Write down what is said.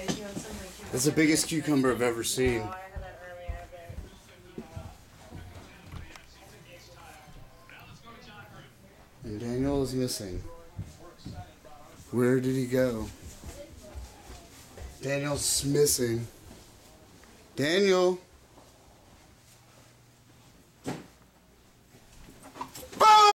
That's the biggest cucumber I've ever seen. And Daniel is missing. Where did he go? Daniel's missing. Daniel!